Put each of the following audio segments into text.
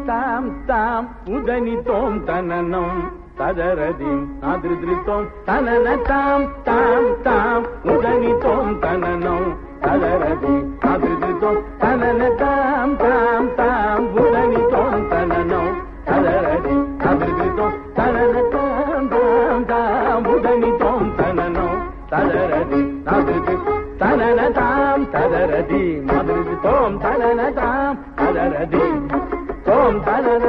தாம் தாம் உதனி தோம் தனனம் ததரதிம் நாதிருதிரித்தோம் தனன தாம் தாம் தாம் உதனி தோம் தனனம் ததரதி நாதிருதிரித்தோம் தனன தாம் தாம் தாம் உதனி தோம் தனனம் ததரதி நாதிருதிரித்தோம் தனன தாம் தாம் தாம் உதனி தோம் தனனம் ததரதி நாதிருதி தனன தாம் ததரதி நாதிருதித்தோம் தனன தாம் ததரதி தோம் தனன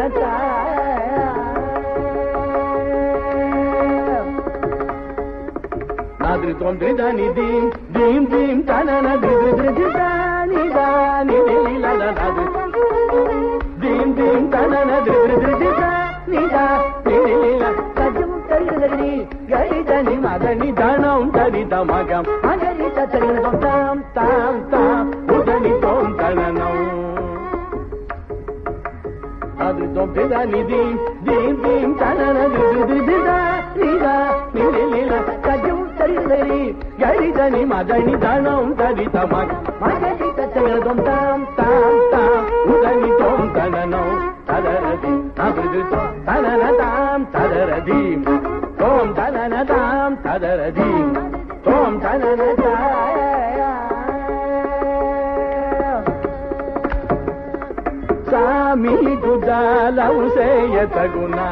நாதிருத்தோம் திரிதனி தீம் தீம் தீம் தனன திரிதிரிதிதானி தானி லீலலது தீம் தீம் தனன திரிதிரிதிதானி தானி லீல கஜம் தரிதரி கரிதனி மதனி தனம் தரிதமகம் மகரி தரிதம் தாம் தாம் தாம் உதனி தோம் தனனம் நாதிருத்தோம் திரிதனி தீம் தீம் தீம் தனன திரிதிரிதிதானி தானி லீல கஜம் தரிதரி கரிதனி மதனி தனம் தரிதமகம் மகரி தரிதம் தாம் தாம் தாம் உதனி தோம் தனனம் ததரதி நாதிருத்தோம் தனன தாம் ததரதி தோம் தனன தாம் ததரதி தோம் தனன சாமி துஜாலவு செய்யத்தகுனா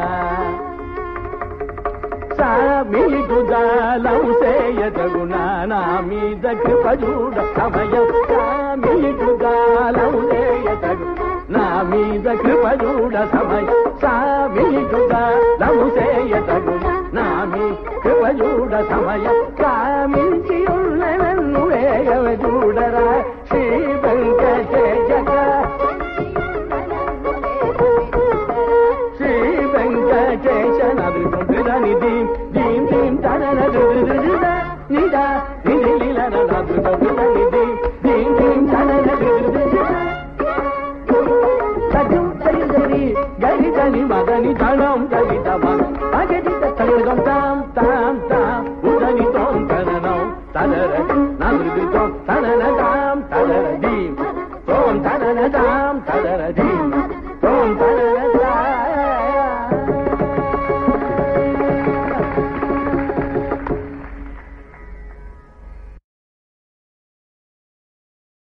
சாமி துజాలవు చేయతగునా నా మీదకి పజూడ సమయం సామి దుజాలవు చేయతగు నా మీదకి పజూడ సమయం సామి దుజాలవు చేయతగు నా మీదకి పజూడ సమయం కామించి ఉన్న నన్ను వేగవ చూడరా శ్రీ వెంకటేశ శ్రీ వెంకటేశ నాదిరుతోం త్రిదాని దీం దీం దీం తనన నిదా నిదా నిది లీల నాదిరుతోం త్రిదాని